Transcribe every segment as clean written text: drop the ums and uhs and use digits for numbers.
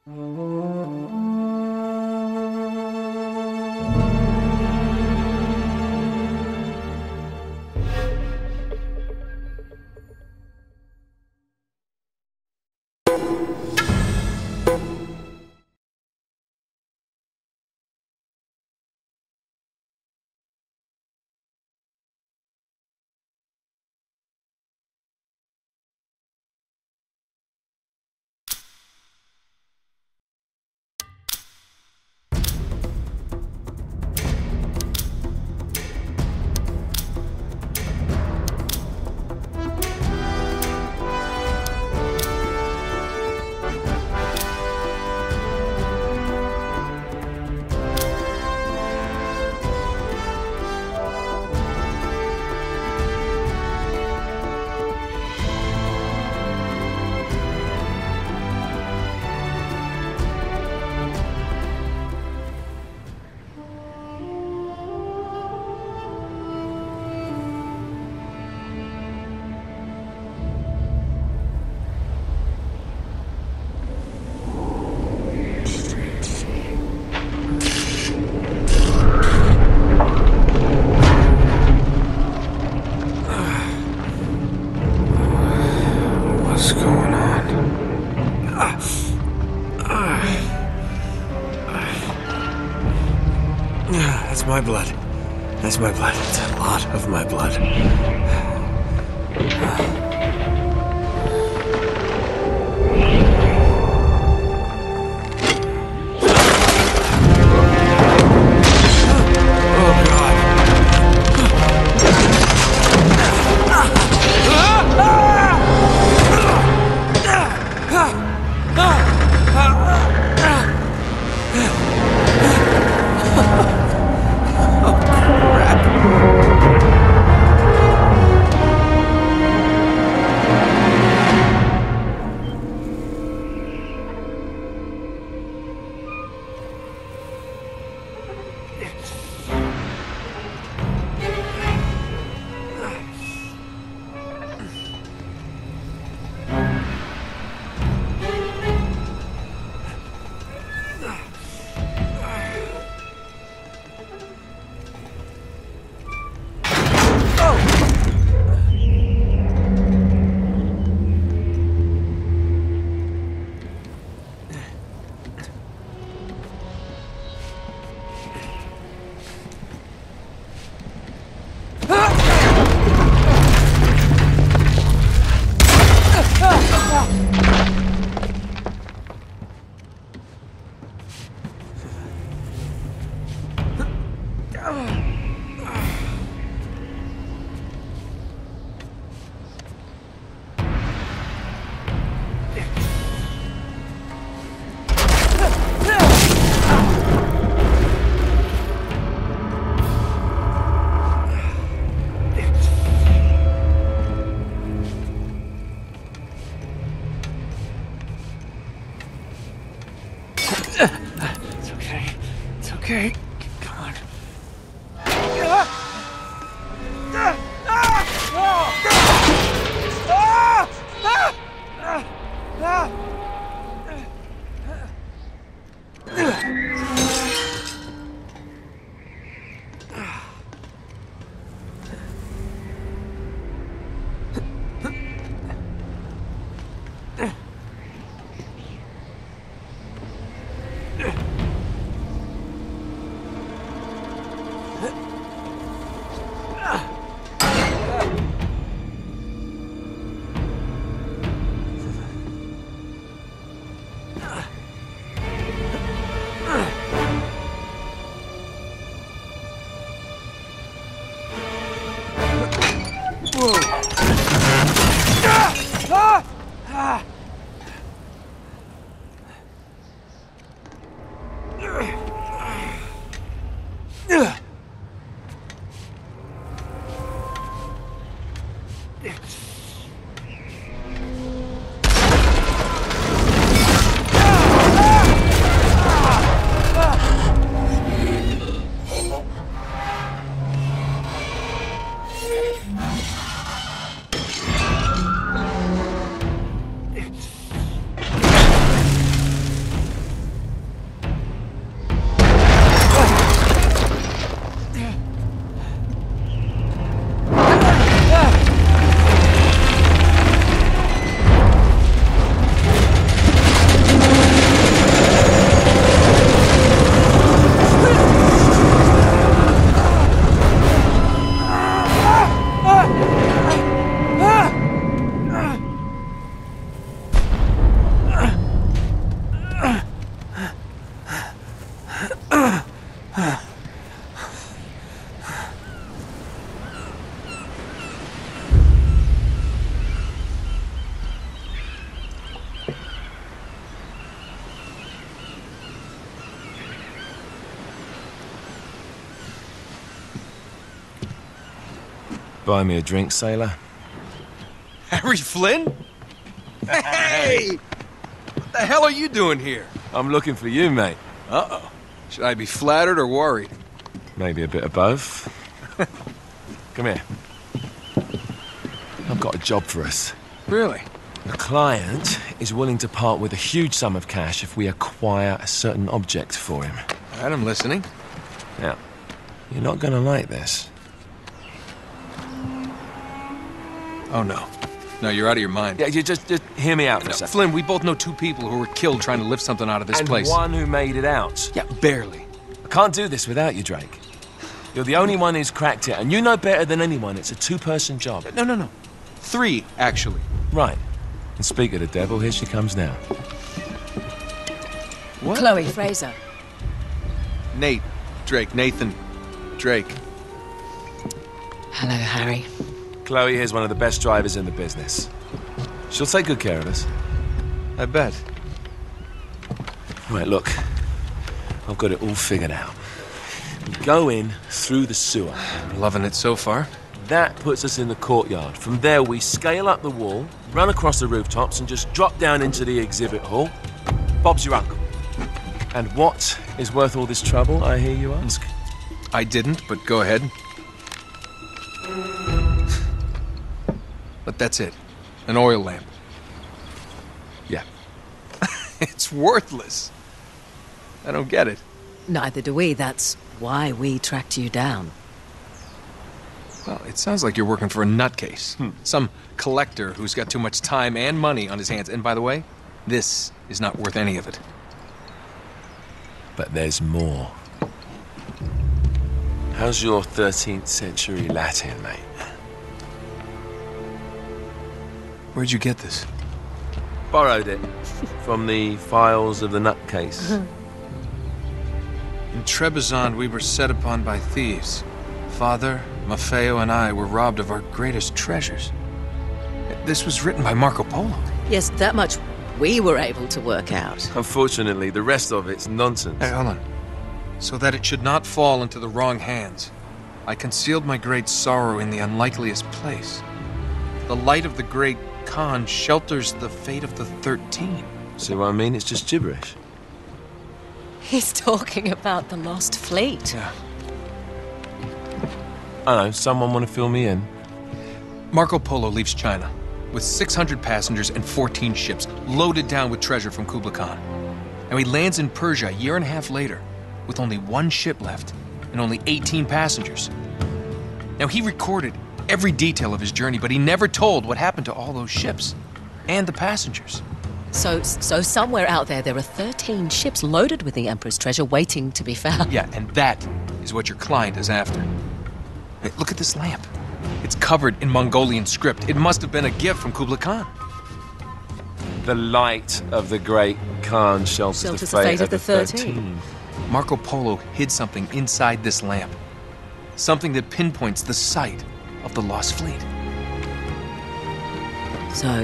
That's my blood. That's my blood. It's a lot of my blood. Okay, come on. Buy me a drink, sailor. Harry Flynn? Hey! What the hell are you doing here? I'm looking for you, mate. Uh-oh. Should I be flattered or worried? Maybe a bit of both. Come here. I've got a job for us. Really? The client is willing to part with a huge sum of cash if we acquire a certain object for him. All right, I'm listening. Now, you're not gonna like this. Oh, no. No, you're out of your mind. Yeah, you just hear me out for a second. Flynn, we both know two people who were killed trying to lift something out of this place. And one who made it out. Yeah, barely. I can't do this without you, Drake. You're the only one who's cracked it, and you know better than anyone it's a two-person job. No. 3, actually. Right. And speak of the devil, here she comes now. What? Chloe Fraser. Nate. Drake. Nathan. Drake. Hello, Harry. Chloe here's one of the best drivers in the business. She'll take good care of us. I bet. Right, look. I've got it all figured out. We go in through the sewer. Loving it so far. That puts us in the courtyard. From there, we scale up the wall, run across the rooftops, and just drop down into the exhibit hall. Bob's your uncle. And what is worth all this trouble, I hear you ask? I didn't, but go ahead. But that's it. An oil lamp. Yeah. It's worthless. I don't get it. Neither do we. That's why we tracked you down. Well, it sounds like you're working for a nutcase. Some collector who's got too much time and money on his hands. And by the way, this is not worth any of it. But there's more. How's your 13th century Latin, mate? Where'd you get this? Borrowed it from the files of the nutcase. In Trebizond, we were set upon by thieves. Father, Maffeo, and I were robbed of our greatest treasures. This was written by Marco Polo. Yes, that much we were able to work out. Unfortunately, the rest of it's nonsense. Hey, hold on. So that it should not fall into the wrong hands, I concealed my great sorrow in the unlikeliest place. The light of the great Khan shelters the fate of the 13. See what I mean? It's just gibberish. He's talking about the lost fleet. Yeah. I know, someone want to fill me in? Marco Polo leaves China with 600 passengers and 14 ships loaded down with treasure from Kublai Khan. And he lands in Persia a year and a half later with only 1 ship left and only 18 passengers. Now, he recorded every detail of his journey, but he never told what happened to all those ships and the passengers. So somewhere out there are 13 ships loaded with the Emperor's treasure waiting to be found. Yeah, and that is what your client is after. Hey, look at this lamp. It's covered in Mongolian script. It must have been a gift from Kublai Khan. The light of the great Khan shelters the fate of the 13. Marco Polo hid something inside this lamp. Something that pinpoints the site of the lost fleet. So,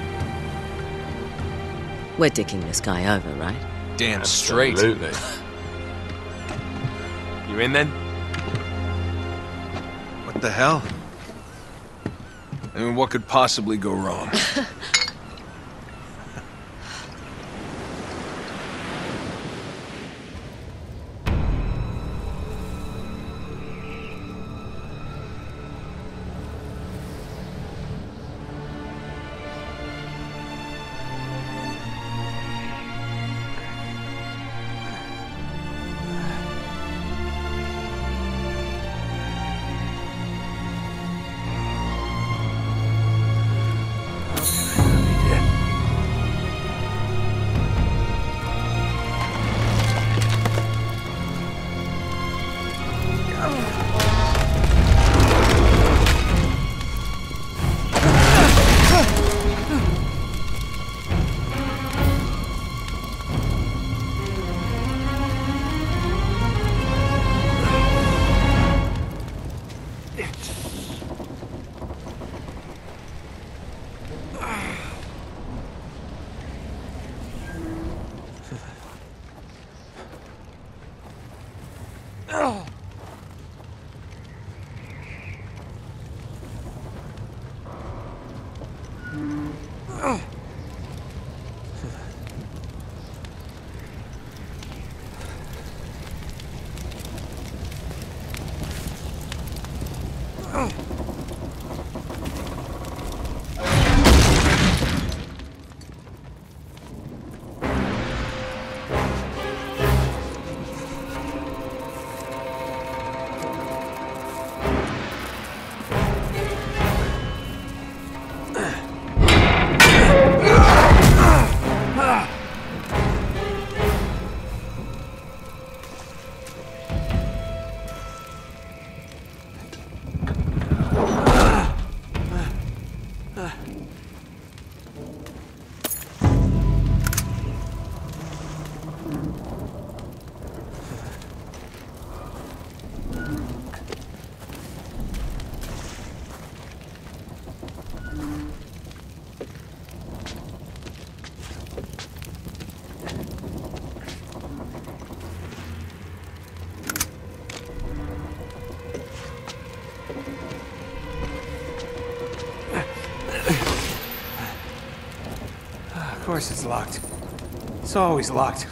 we're dicking this guy over, right? Damn straight. Absolutely. You in then? What the hell? I mean, what could possibly go wrong? Of course it's locked. It's always locked.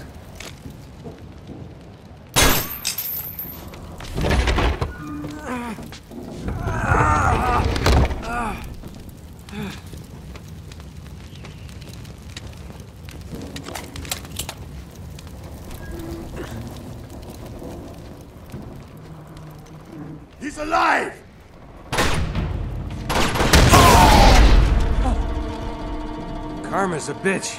He's alive! Karma's a bitch.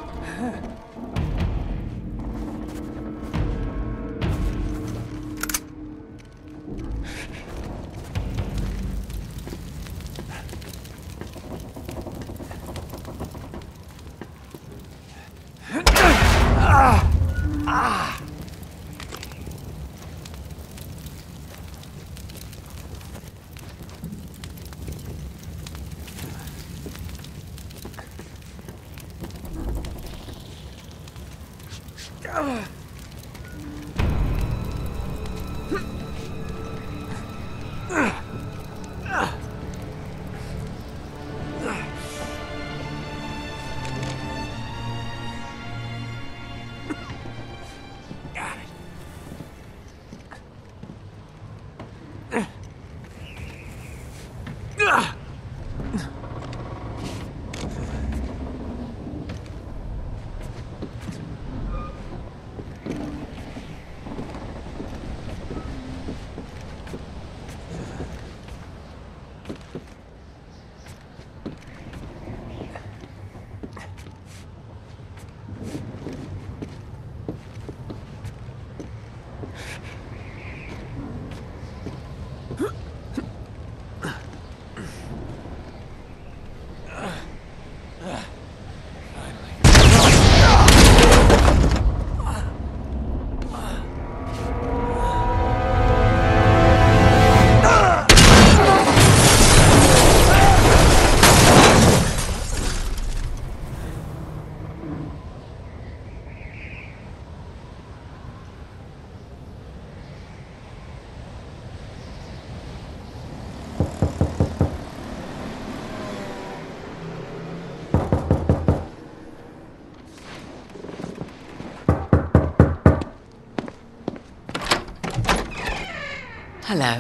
Hello.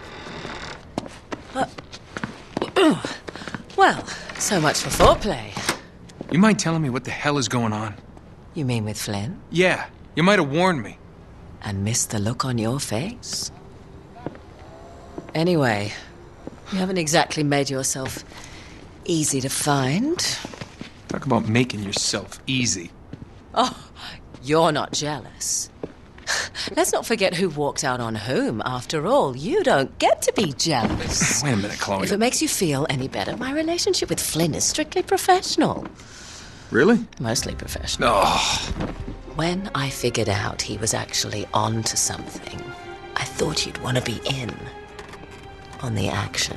Well, so much for foreplay. You mind telling me what the hell is going on? You mean with Flynn? Yeah, you might have warned me. And missed the look on your face? Anyway, you haven't exactly made yourself easy to find. Talk about making yourself easy. Oh, you're not jealous. Let's not forget who walked out on whom. After all, you don't get to be jealous. Wait a minute, Chloe. If it makes you feel any better, my relationship with Flynn is strictly professional. Really? Mostly professional. Oh. When I figured out he was actually on to something, I thought you'd want to be in on the action.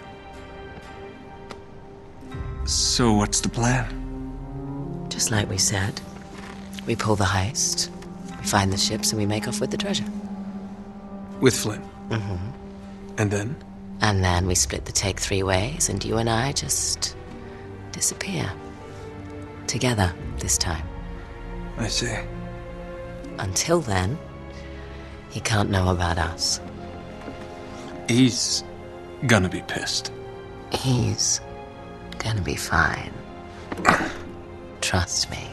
So what's the plan? Just like we said. We pull the heist, we find the ships, and we make off with the treasure. With Flynn? Mm-hmm. And then? And then we split the take 3 ways, and you and I just disappear. Together, this time. I see. Until then, he can't know about us. He's gonna be pissed. He's gonna be fine. Trust me.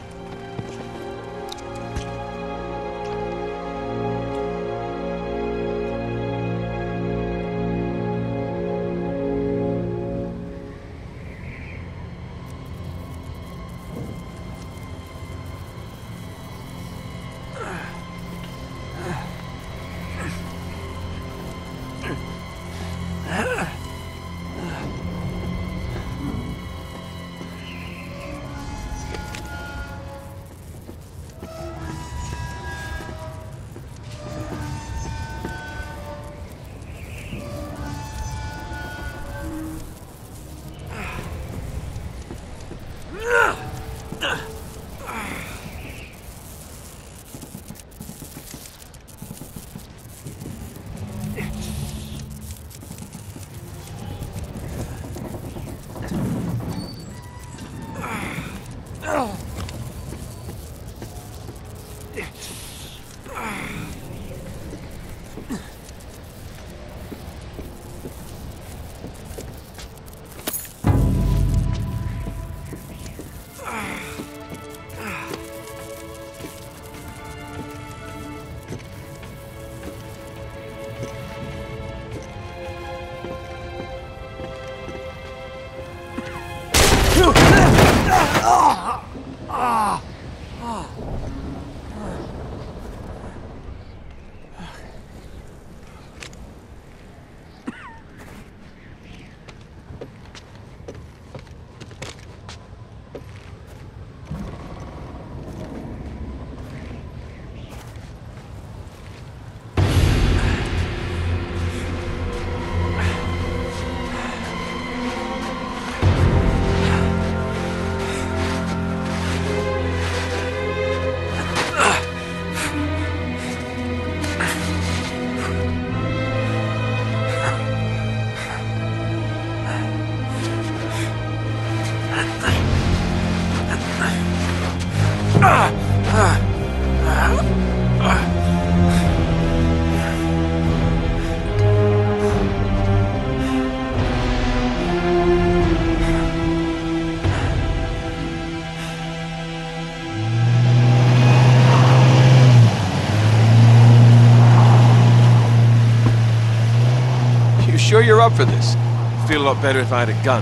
Sure you're up for this? Feel a lot better if I had a gun.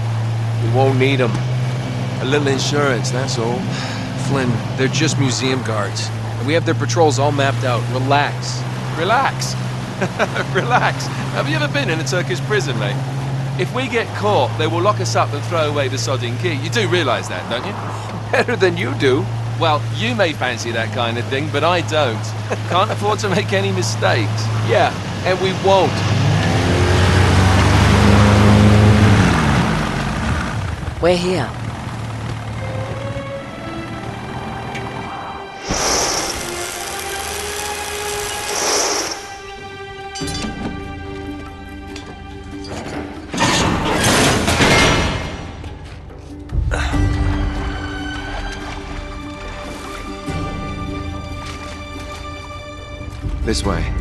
We won't need them. A little insurance, that's all. Flynn, they're just museum guards. And we have their patrols all mapped out. Relax. Relax. Relax. Have you ever been in a Turkish prison, mate? If we get caught, they will lock us up and throw away the sodding key. You do realise that, don't you? Better than you do. Well, you may fancy that kind of thing, but I don't. Can't afford to make any mistakes. Yeah, and we won't. We're here. This way.